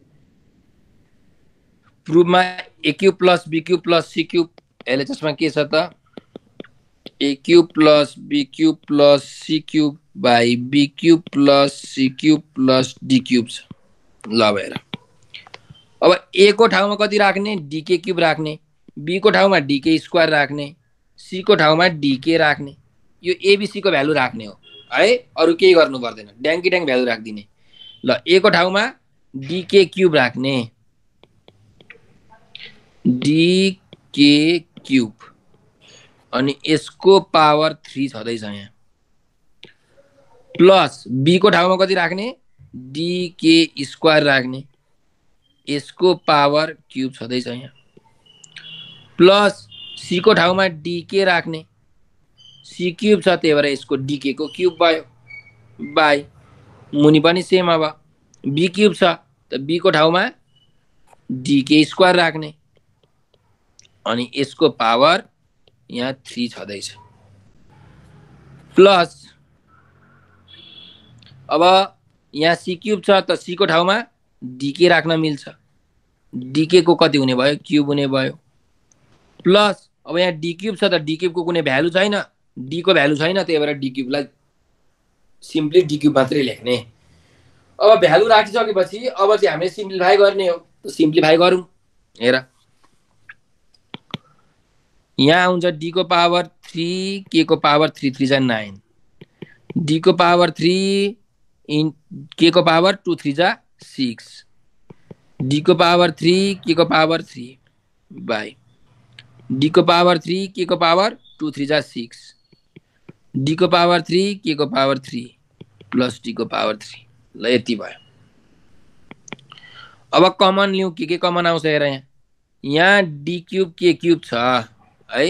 प्रुफमा a cube plus b cube plus c cube LHS मा के छ त a cube plus b cube plus c cube by b cube plus c cube plus d cube छ ल अब हेर अब a को ठाउँमा कति राख्ने d के क्यूब राख्ने b को ठाउँमा d के स्क्वायर राख्ने c को ठाउँमा d के राख्ने यो एबीसी को भ्यालु राख्ने हो है अरु केही गर्नु पर्दैन ड्याङ्की ड्याङ भ्यालु राख्दिने ल a को ठाउँमा d के क्यूब राख्ने d के क्यूब अनि यसको पावर थ्री छदैछ यहाँ प्लस b को ठाउँमा कति राख्ने d के स्क्वायर राख्ने यसको पावर क्यूब छदैछ यहाँ प्लस c को ठाउँमा d के राख्ने c क्यूब छ त्यही भएर यसको d के को क्यूब भयो बाई मुनि पनि सेम अब b क्यूब छ त b को ठाउँमा d के स्क्वायर राख्ने अनि यसको पावर यहाँ थ्री छदैछ प्लस अब यहाँ c क्यूब छ त c को ठाउँमा d के राख्न मिल्छ d के को कति हुने भयो क्यूब हुने भयो प्लस अब यहाँ d क्यूब छ त d क्यूब को कुनै भ्यालु छैन d को भ्यालु छैन त्यही भएर d क्यूब लाई सिम्पली d क्यूब मात्रै लेख्ने अब भ्यालु राखिसकेपछि अब चाहिँ हामीले सिम्प्लिफाई गर्ने हो त सिम्प्लिफाई गरौँ हेर यहाँ आउँछ डी को पावर थ्री, के को पावर थ्री थ्री जा नाइन, डी को पावर थ्री इन के को पावर टू थ्री जा सिक्स, डी को पावर थ्री के को पावर थ्री बाई डी को पावर थ्री के को पावर टू थ्री जा सिक्स, डी को पावर थ्री के को पावर थ्री प्लस डी को पावर थ्री। ल यति भयो। अब कमन लिउँ, के के कमन आउँछ हेर, यहाँ यहाँ डी क्यूब के क्यूब छ है,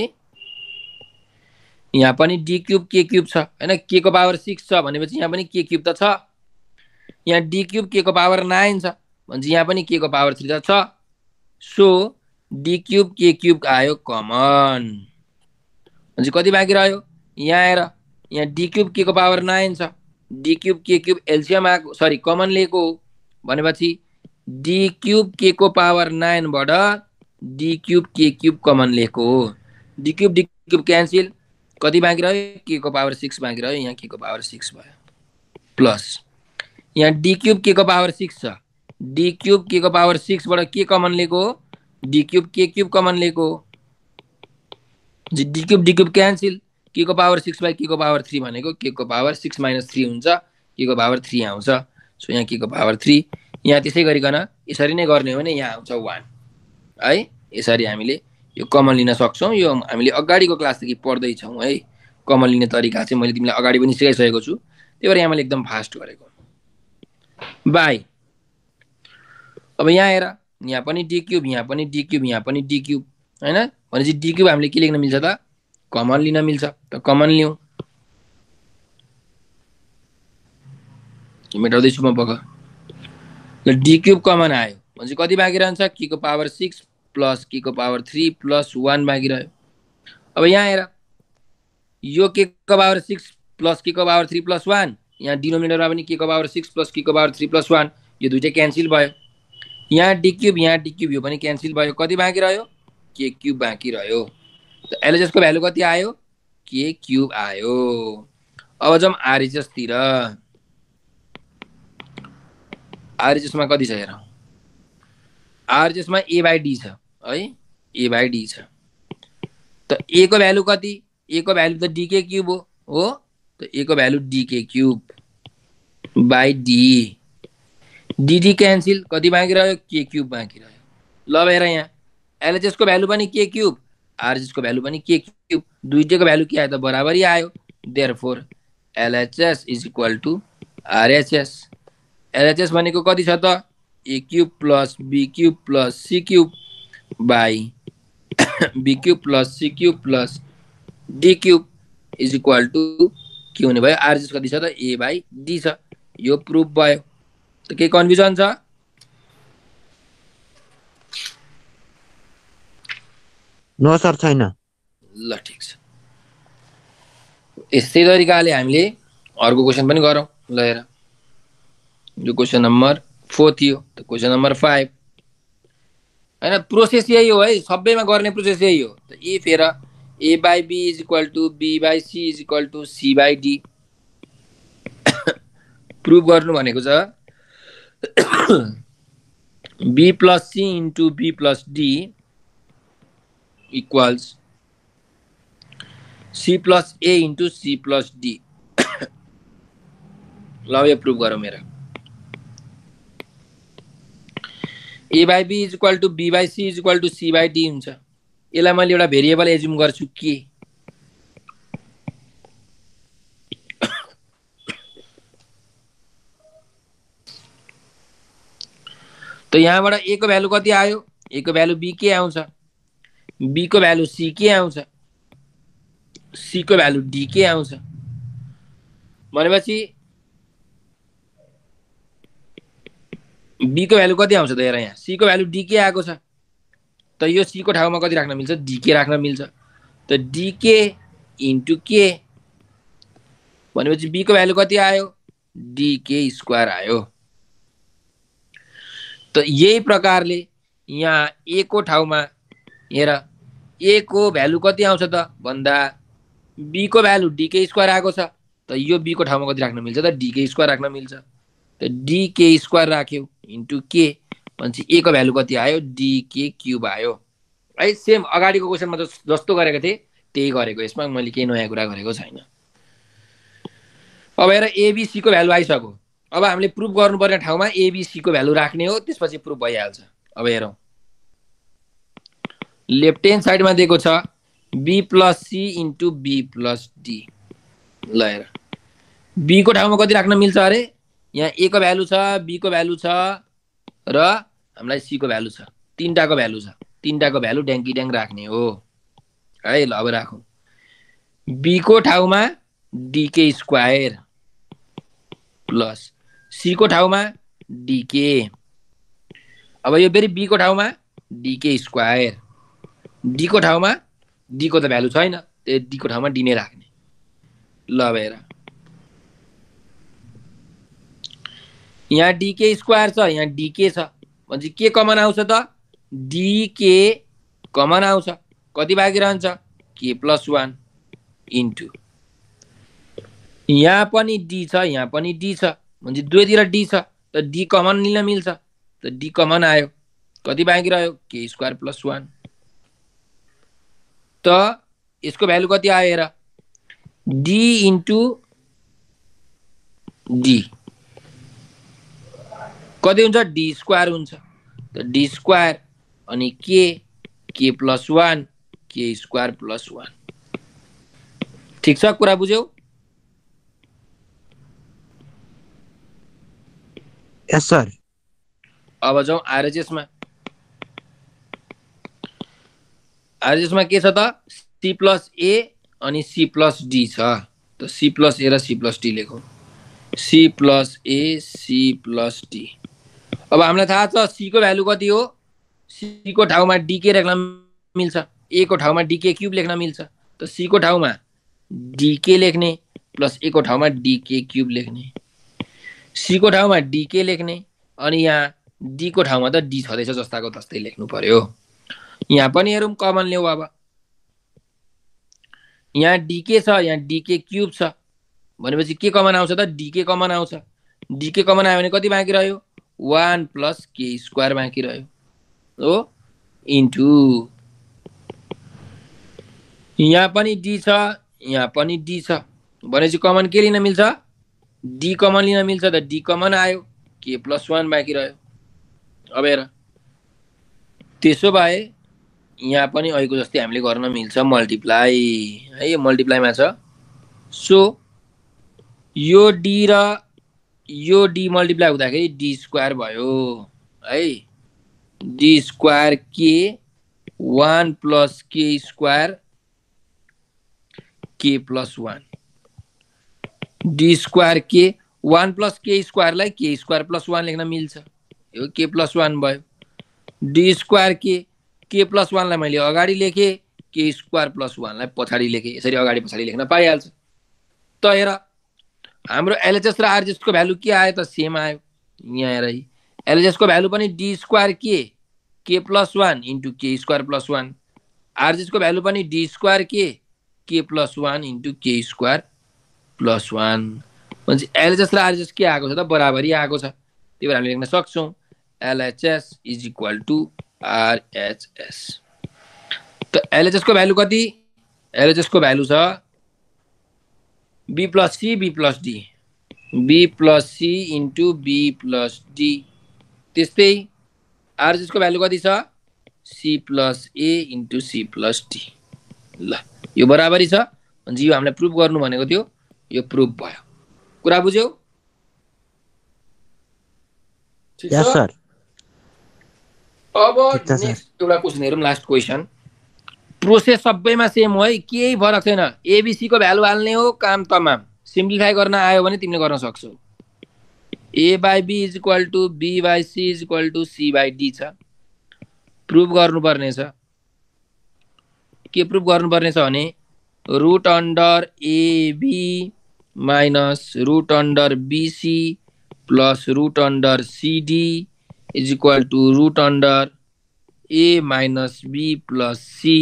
यहाँ पनि डी क्यूब के क्यूब छ हैन, के को पावर सिक्स छ भनेपछि यहाँ पनि के क्यूब त छ, यहाँ डी क्यूब के को पावर नाइन छ भनेपछि यहाँ पनि के को पावर थ्री त छ। So d cube k cube आयो कमन। भनेपछि कति बाँकी रह्यो, यहाँ आएर यहाँ डी क्यूब के को पावर नाइन छ, d cube k cube LCM आएको सरी कमन लिएको भनेपछि डी क्यूब के को पावर नाइन बाट d cube k cube common लिएको हो। D cube d cube cancel, कति बाँकी रह्यो, के को पावर सिक्स बाँकी रह्यो, यहाँ के को पावर सिक्स भयो प्लस यहाँ डी क्यूब के को पावर सिक्स छ, डी क्यूब के को पावर सिक्स बाट के कमन लिएको हो, d cube k cube common लिएको हो, d cube d cube cancel, k को पावर सिक्स बाई के को पावर थ्री भनेको के को पावर सिक्स माइनस थ्री हुन्छ, के को पावर थ्री आउँछ। सो यहाँ के को पावर थ्री, यहाँ त्यसै गरिकन यसरी नै गर्ने हो भने यहाँ आउँछ वान है। यसरी हामीले यो कमन लिन सक्छौँ। यो हामीले अगाडिको क्लासदेखि पढ्दैछौँ है, कमन लिने तरिका चाहिँ मैले तिमीलाई अगाडि पनि सिकाइसकेको छु, त्यही भएर यहाँ मैले एकदम फास्ट गरेको बाई। अब यहाँ हेर, यहाँ पनि डी क्यूब, यहाँ पनि डी क्यूब, यहाँ पनि डी क्यूब हैन, भनेपछि डी क्यूब हामीले के लेख्न मिल्छ त, कमन लिन मिल्छ। त कमन लिउँ, मेटाउँदैछु म पक्का। ल डी क्यूब कमन आयो भनेपछि कति बाँकी रहन्छ, के को पावर सिक्स प्लस के को पावर थ्री प्लस वान बाँकी रह्यो। अब यहाँ हेर, यो के को पावर सिक्स प्लस के को पावर थ्री प्लस वान, यहाँ डिनोमिनेटरमा पनि के को पावर सिक्स प्लस के को पावर थ्री प्लस वान, यो दुइटै क्यान्सिल भयो। यहाँ डी क्यूब यहाँ डी क्यूब यो पनि क्यान्सिल भयो, कति बाँकी रह्यो, के क्यूब बाँकी रह्यो। त एलएचएसको भ्यालु कति आयो, के क्यूब आयो। अब जाउँ आरएचएसतिर, आरएचएसमा कति छ हेर, आरएचएसमा ए बाई डी छ है, ए बाई डी छ। त ए को भ्यालु कति, ए को भ्यालु त डी के क्यूब हो हो त ए को value d k cube by d, d cancel, कति बाँकी रह्यो, के क्यूब बाँकी रह्यो। ल हेर, यहाँ एलएचएस को भ्यालु पनि के क्यूब, आरएचएस को भ्यालु पनि के क्यूब, दुईटैको भ्यालु के आयो त बराबरी आयो। Therefore LHS is equal to RHS. LHS भनेको कति छ त, a cube plus b cube plus c cube by b cube plus c cube plus d cube is equal to k हुने भयो, आरएचएस कति छ त, ए बाई डी छ। यो प्रुफ भयो। त केही कन्फ्युजन छ, नो सर छैन। ल ठिक छ। यस्तै तरिकाले हामीले अर्को क्वेसन पनि गरौँ। ल हेर, यो क्वेसन नम्बर फोर थियो, त क्वेसन नम्बर फाइभ हैन, प्रोसेस यही हो है, सबैमा गर्ने प्रोसेस यही हो। त इफ हेर a by be is equal to b by c is equal to c by d, prove गर्नु भनेको छ b plus c into b plus d equals c plus a into c plus d. ल यो प्रुभ गरौँ। मेरा a by be is equal to b by c is equal to c by d हुन्छ। यसलाई मैले एउटा भेरिएबल एज्युम गर्छु के, त यहाँबाट ए को भ्यालु कति आयो, ए को भ्यालु बी के आउँछ, बी को भ्यालु सी के आउँछ, सी को भ्यालु डी के आउँछ। भनेपछि बी को भ्यालु कति आउँछ त हेर, यहाँ सी को भ्यालु डी के आएको छ, त यो सी को ठाउँमा कति राख्न मिल्छ, डी के राख्न मिल्छ। त डी के इन्टु के भनेपछि बी को भ्यालु कति आयो, डी के स्क्वायर आयो। त यही प्रकारले यहाँ ए को ठाउँमा हेर, ए को भ्यालु कति आउँछ त भन्दा बी को भ्यालु डी के स्क्वायर आएको छ, त यो बी को ठाउँमा कति राख्न मिल्छ त, डी के स्क्वायर राख्न मिल्छ। त डी के स्क्वायर राख्यो इन्टु के भनेपछि ए को भ्यालु कति आयो, डी के क्युब आयो। है सेम अगाडिको क्वेसनमा जस्तो गरेको थिएँ त्यही गरेको यसमा मैले केही नयाँ कुरा गरेको छैन अब हेर एबीसीको भ्यालु आइसक्यो अब हामीले प्रुफ गर्नुपर्ने ठाउँमा एबीसीको भ्यालु राख्ने हो त्यसपछि प्रुफ भइहाल्छ अब हेरौँ लेफ्ट ह्यान्ड साइडमा दिएको छ b plus c into b plus d ल हेर बी को ठाउँमा कति राख्न मिल्छ अरे यहाँ ए को भ्यालु छ बी को भ्यालु छ र हामीलाई सी को भ्यालु छ तीनटाको भ्यालु छ तीनटाको भ्यालु ड्याङ्की ड्याङ राख्ने हो है ल अब राखौँ बी को ठाउँमा डीके स्क्वायर प्लस सी को ठाउँमा डीके अब यो फेरि बी को ठाउँमा डीके स्क्वायर डी को ठाउँमा डी को त भ्यालु छैन डी को ठाउँमा डी नै राख्ने ल अब हेर यहाँ डीके स्क्वायर छ यहाँ डीके छ भनेपछि के कमन आउँछ त डीके कमन आउँछ कति बाँकी रहन्छ के प्लस वान इन्टु यहाँ पनि डी छ यहाँ पनि डी छ भनेपछि दुवैतिर डी छ त डी कमन लिन मिल्छ त डी कमन आयो कति बाँकी रह्यो के स्क्वायर प्लस वान त यसको भ्यालु कति आयो हेर डी इन्टु डी कति हुन्छ डी स्क्वायर हुन्छ त डी स्क्वायर अनि k k plus one k square plus one ठिक छ कुरा बुझ्यौ यस सर अब जाउँ आरएचएसमा आरएचएसमा के छ त सी प्लस ए अनि सी प्लस डी छ त सी प्लस ए र सी प्लस डी लेखौँ c plus a c plus d अब हामीलाई थाहा छ सी को भ्यालु कति हो सी को ठाउँमा डीके लेख्न मिल्छ ए को ठाउँमा डीके क्युब लेख्न मिल्छ त सी को ठाउँमा डीके लेख्ने प्लस ए को ठाउँमा डीके क्युब लेख्ने सी को ठाउँमा डीके लेख्ने अनि यहाँ डी को ठाउँमा त डी छँदैछ जस्ताको तस्तै लेख्नु पर्यो यहाँ पनि हेरौँ कमन ल्याऊ अब यहाँ डीके छ यहाँ डीके क्युब छ भनेपछि के कमन आउँछ त डीके कमन आउँछ डीके कमन आयो भने कति बाँकी रह्यो वान प्लस के स्क्वायर बाँकी रह्यो हो इन्टु यहाँ पनि डी छ यहाँ पनि डी छ भनेपछि कमन के लिन मिल्छ डी कमन लिन मिल्छ त डी कमन आयो के प्लस वान बाँकी रह्यो अब हेर त्यसो भए यहाँ पनि अहिलेको जस्तै हामीले गर्न मिल्छ मल्टिप्लाई है यो मल्टिप्लाईमा छ सो यो डी र यो डी मल्टिप्लाई हुँदाखेरि डी स्क्वायर भयो है d square k one plus k square k plus one d square k one plus k स्क्वायरलाई के स्क्वायर प्लस वान लेख्न मिल्छ यो के प्लस वान भयो d square k k plus वानलाई मैले अगाडि लेखेँ के स्क्वायर प्लस वानलाई पछाडि लेखेँ यसरी अगाडि पछाडि लेख्न पाइहाल्छ त हेर हाम्रो एलएचएस र आरएचएस को भ्यालु के आयो त सेम आयो यहाँ हेर एलएचएस को भ्यालु पनि d square k k plus one into के स्क्वायर प्लस वान आरएचएस को भ्यालु पनि d square k k plus one into के स्क्वायर प्लस वान भनेपछि एलएचएस र आरएचएस के आएको छ त बराबरी आएको छ त्यही भएर हामीले लेख्न सक्छौँ LHS is equal to RHS त एलएचएस को भ्यालु कति एलएचएस को भ्यालु छ b plus c b plus d b plus c into b plus d त्यस्तै आरएचएस को भ्यालु कति छ c plus a into c plus d ल यो बराबरी छ भनेपछि यो हामीले प्रुफ गर्नु भनेको थियो यो प्रुफ भयो कुरा बुझ्यौ यस सर अब नेक्स्ट एउटा क्वेसन हेरौँ लास्ट क्वेसन प्रोसेस सबैमा सेम हो है केही फरक छैन एबीसी को भ्यालु हाल्ने हो काम तमाम सिम्प्लिफाई गर्न आयो भने तिमीले गर्न सक्छौ a by be is equal to b by c is equal to c by d छ प्रुफ गर्नुपर्ने छ के प्रुफ गर्नुपर्ने छ भने root under AB minus root under BC plus root under CD is equal to root under a minus b plus c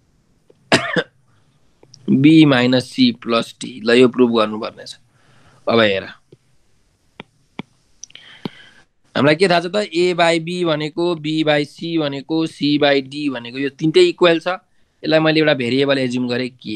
b minus c plus d ल यो प्रुफ गर्नुपर्ने छ अब हेर हामीलाई के थाहा छ त a बाई b भनेको b बाई c भनेको c बाई d भनेको यो तीनटै इक्वल छ। यसलाई मैले एउटा भेरिएबल एज्युम गरेँ के।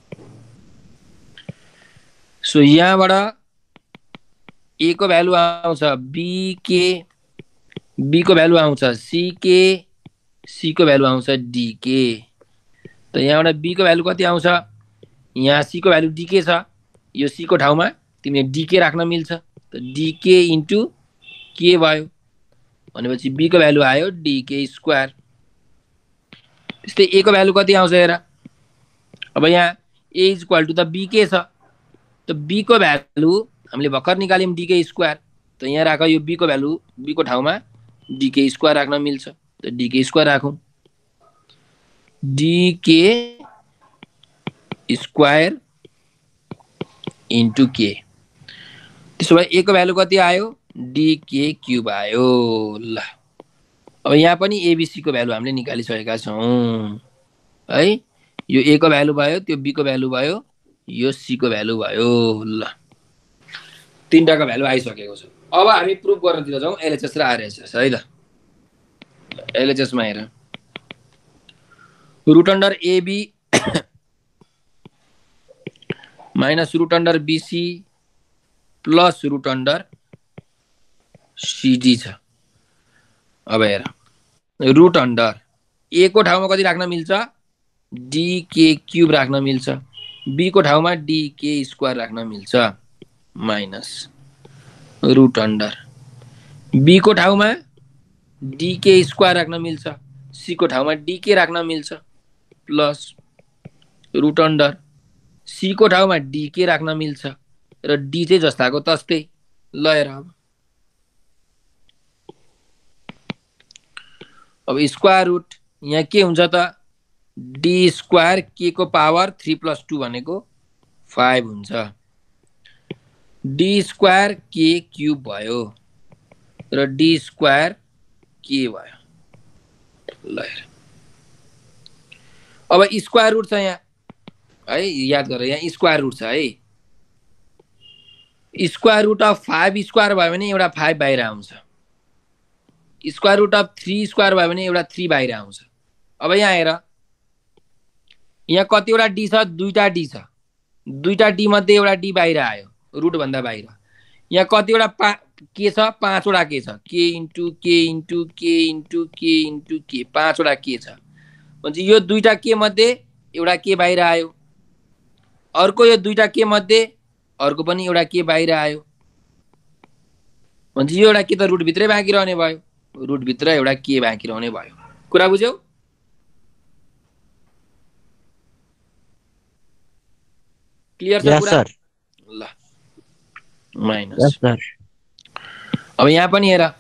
सो यहाँबाट a को भ्यालु आउँछ b के, b को भ्यालु आउँछ c के, c को भ्यालु आउँछ d के। त यहाँबाट b को भ्यालु कति आउँछ, यहाँ c को भ्यालु d के छ, यो c को ठाउँमा तिमीले d के राख्न मिल्छ। त d के इन्टु के भयो भनेपछि b को भ्यालु आयो d के स्क्वायर। त्यस्तै a को भ्यालु कति आउँछ हेर। अब यहाँ a इज इक्वल टु त b के छ, त b को भ्यालु हामीले भर्खर निकाल्यौँ d के स्क्वायर। त यहाँ राख यो b को भ्यालु b को ठाउँमा d के स्क्वायर राख्न मिल्छ। त d के स्क्वायर राखौँ, d के स्क्वायर इन्टु के। त्यसो भए a को भ्यालु कति आयो, d के क्युब आयो। ल अब यहाँ पनि एबीसी को भ्यालु हामीले निकालिसकेका छौँ है। यो a को भ्यालु भयो, त्यो b को भ्यालु भयो, यो c को भ्यालु भयो। ल तीनटाको भ्यालु आइसकेको छ। अब हामी प्रुफ गर्नतिर जाउँ एलएचएस र आरएचएस है त। एलएचएस मा हेर, root under AB minus root under BC plus root under cd छ। अब हेर, रुट अन्डर ए को ठाउँमा कति राख्न मिल्छ, डी के क्युब राख्न मिल्छ, बी को ठाउँमा डी के स्क्वायर राख्न मिल्छ माइनस रुट अन्डर बी को ठाउँमा डी के स्क्वायर राख्न मिल्छ, सी को ठाउँमा डी के राख्न मिल्छ प्लस रुट अन्डर सी को ठाउँमा डी के राख्न मिल्छ र डी चाहिँ जस्ताको तस्तै। ल हेर, अब अब स्क्वायर रुट यहाँ के हुन्छ त, डी स्क्वायर के को पावर थ्री प्लस टू भनेको फाइभ हुन्छ, डी स्क्वायर के क्युब भयो र डी स्क्वायर के भयो। ल हेर, अब स्क्वायर रुट छ यहाँ है, याद गर यहाँ स्क्वायर रुट छ है। Square root of five square भयो भने एउटा फाइभ बाहिर आउँछ, square root of three square भयो भने एउटा थ्री बाहिर आउँछ। अब यहाँ हेर, यहाँ कतिवटा डी छ, दुईटा डी छ, दुईटा डी मध्ये एउटा डी बाहिर आयो रुट भन्दा बाहिर। यहाँ कतिवटा पा के छ, पाँचवटा के छ, के इन्टु के इन्टु के इन्टु के इन्टु के, पाँचवटा के छ। भनेपछि यो दुईटा के मध्ये एउटा के बाहिर आयो, अर्को यो दुईटा के मध्ये अर्को पनि एउटा के बाहिर आयो। भनेपछि यो एउटा के त रुट भित्रै बाँकी रहने भयो, रुट भित्र एउटा के बाँकी रहने भयो। कुरा बुझ्यौ? क्लियर छ कुरा? ल माइनस, अब यहाँ पनि हेर,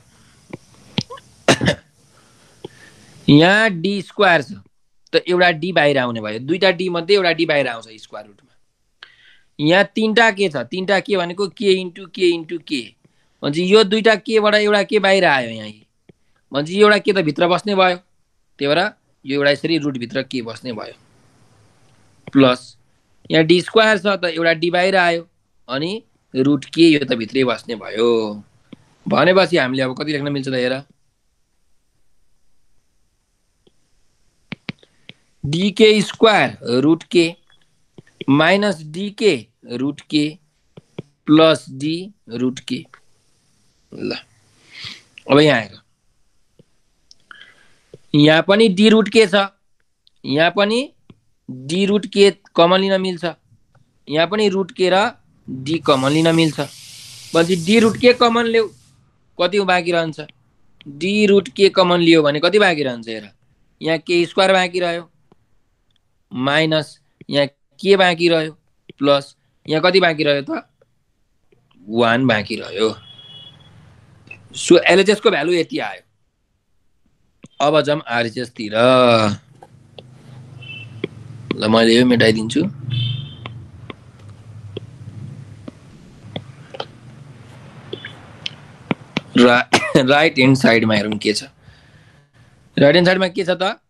यहाँ डी स्क्वायर छ त एउटा डी बाहिर आउने भयो, दुईटा डी मध्ये एउटा डी बाहिर आउँछ स्क्वायर रुटमा। यहाँ तीनटा के छ, तीनटा के भनेको के इन्टु के इन्टु के, भनेपछि यो दुईटा के बाट एउटा के बाहिर आयो यहाँ, भनेपछि एउटा के त भित्र बस्ने भयो, त्यही भएर यो एउटा यसरी रुट भित्र के बस्ने भयो प्लस यहाँ डी स्क्वायर छ त एउटा डी बाहिर आयो अनि रुट के यो त भित्रै बस्ने भयो। भनेपछि हामीले अब कति लेख्न मिल्छ त हेर, d k square root k minus d k root k plus d root k. ल अब यहाँ हेर, यहाँ पनि डी रुट के छ, यहाँ पनि डी रुट के कमन लिन मिल्छ, यहाँ पनि रुट के र डी कमन लिन मिल्छ। भनेपछि डी रुट के कमन ल्याऊ, कति बाँकी रहन्छ, डी रुट के कमन लियो भने कति बाँकी रहन्छ हेर, यहाँ के स्क्वायर बाँकी रह्यो माइनस यहाँ के बाँकी रह्यो प्लस यहाँ कति बाँकी रह्यो त, वान बाँकी रह्यो। सो एलएचएस को भ्यालु यति आयो। अब जाऊँ आरएचएस तिर। ल मैले यो मेटाइदिन्छु। राइट ह्यान्ड साइडमा हेरौँ के छ। राइट ह्यान्ड साइडमा के छ त,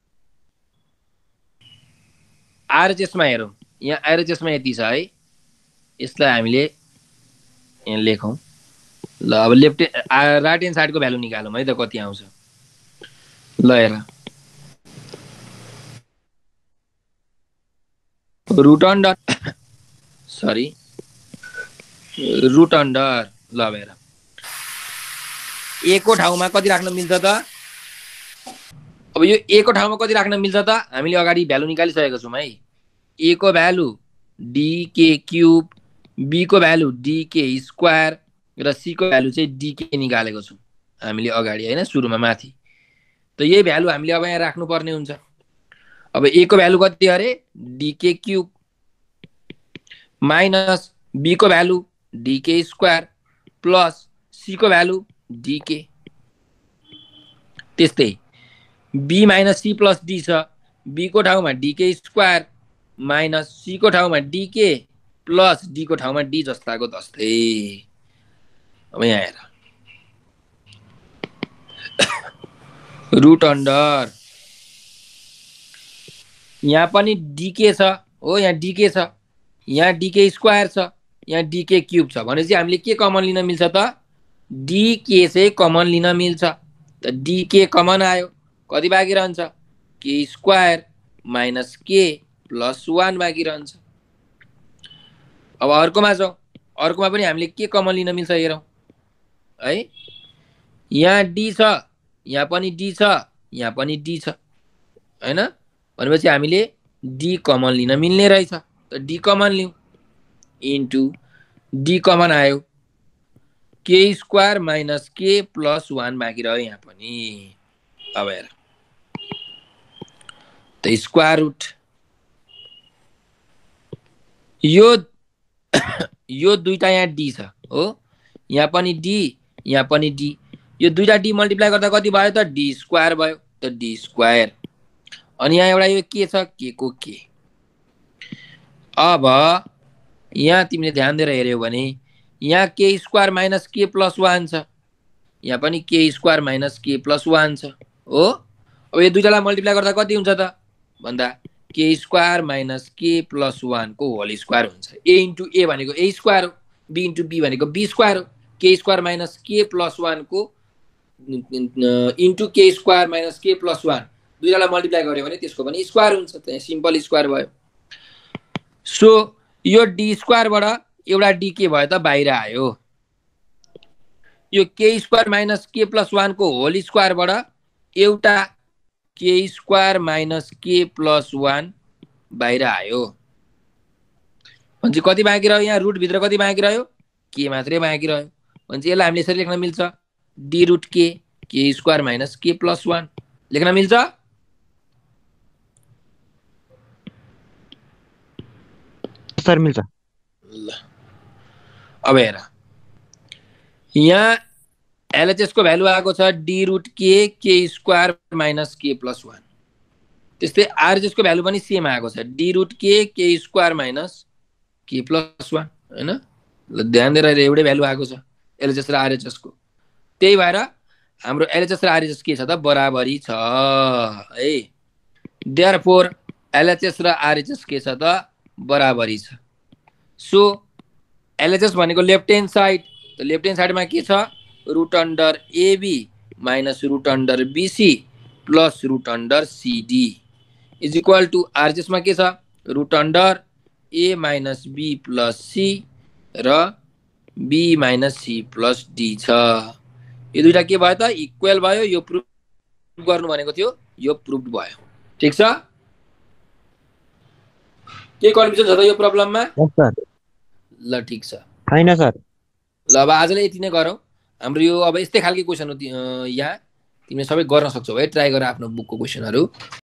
आरएचएसमा हेरौँ। यहाँ आरएचएसमा यति छ है, यसलाई हामीले यहाँ लेखौँ ल अब लेफ्ट राइट ह्यान्ड साइडको भ्यालु निकालौँ है त कति आउँछ ल हेर root under sorry root under ल हेर ए को ठाउँमा कति राख्न मिल्छ त अब यो ए को ठाउँमा कति राख्न मिल्छ त हामीले अगाडि भ्यालु निकालिसकेको छौँ है ए को भ्यालु डिके क्युब बी को भ्यालु डिके स्क्वायर र सी को भ्यालु चाहिँ डिके निकालेको छौँ हामीले अगाडि हैन सुरुमा माथि त यही भ्यालु हामीले अब यहाँ राख्नु पर्ने हुन्छ अब ए को भ्यालु कति अरे डिके क्युब माइनस बी को value decay square plus C को भ्यालु डिके त्यस्तै b minus c plus d छ बी को ठाउँमा डिके स्क्वायर माइनस सी को ठाउँमा डिके प्लस डी को ठाउँमा डी जस्ताको तस्तै अब यहाँ हेर रुट अन्डर यहाँ पनि डिके छ हो यहाँ डिके छ यहाँ डिके स्क्वायर छ यहाँ डिके क्युब छ भनेपछि हामीले के कमन लिन मिल्छ त डिके चाहिँ कमन लिन मिल्छ त डिके कमन आयो कति बाँकी रहन्छ के square minus k plus one बाँकी रहन्छ अब अर्कोमा जाउँ अर्कोमा पनि हामीले के कमन लिन मिल्छ हेरौँ है यहाँ डी छ यहाँ पनि डी छ यहाँ पनि डी छ हैन भनेपछि हामीले डी कमन लिन मिल्ने रहेछ त डी कमन लिउँ इन्टु डी कमन आयो k square minus k plus one बाँकी रह्यो यहाँ पनि अब हेर त स्क्वायर रुट यो यो दुईटा यहाँ डी छ हो यहाँ पनि डी यहाँ पनि डी यो दुईटा डी मल्टिप्लाई गर्दा कति भयो त डी स्क्वायर भयो त डी स्क्वायर अनि यहाँ एउटा यो के छ के को के अब यहाँ तिमीले ध्यान दिएर हेर्यौ भने यहाँ के square minus k plus one छ यहाँ पनि k square minus k plus one छ हो अब यो दुईटालाई मल्टिप्लाई गर्दा कति हुन्छ त भन्दा k square minus k plus one को होल स्क्वायर हुन्छ ए इन्टु ए भनेको ए स्क्वायर हो बी इन्टु बी भनेको बी स्क्वायर हो k square minus k plus one को इन्टु के square minus k plus one दुईटालाई मल्टिप्लाई गर्यो भने त्यसको पनि स्क्वायर हुन्छ त्यहाँ सिम्पल स्क्वायर भयो सो यो डी स्क्वायरबाट एउटा डी के भयो त बाहिर आयो यो k square minus k plus one को होल स्क्वायरबाट एउटा k square minus k plus one बाहिर आयो भनेपछि कति बाँकी रह्यो यहाँ रुट भित्र कति बाँकी रह्यो के मात्रै बाँकी रह्यो भनेपछि यसलाई हामीले यसरी लेख्न मिल्छ D root k k square minus k plus one लेख्न मिल्छ सर मिल्छ ल अब हेर यहाँ एलएचएस को भ्यालु आएको छ d root k k square minus k plus one त्यस्तै आरएचएस को भ्यालु पनि सेम आएको छ d root k k square minus k plus one हैन ल ध्यान दिएर एउटै भ्यालु आएको छ एलएचएस र आरएचएस को त्यही भएर हाम्रो एलएचएस र आरएचएस के छ त बराबरी छ है देयरफोर एलएचएस र आरएचएस के छ त बराबरी छ सो एलएचएस भनेको लेफ्ट ह्यान्ड साइड त लेफ्ट ह्यान्ड साइडमा के छ root under AB minus root under BC plus root under CD is equal to RHS मा के छ root under a minus b plus c र b minus c plus d छ यो दुईटा के भयो त इक्वल भयो यो प्रुफ गर्नु भनेको थियो यो प्रुफ भयो ठीक छ के कन्फ्युजन छ त यो प्रब्लममा सर ल ठीक छ हैन सर ल अब आजलाई यति नै गरौँ हाम्रो यो अब यस्तै खालको क्वेसन हो यहाँ तिमीले सबै गर्न सक्छौ है ट्राई गर आफ्नो बुकको क्वेसनहरु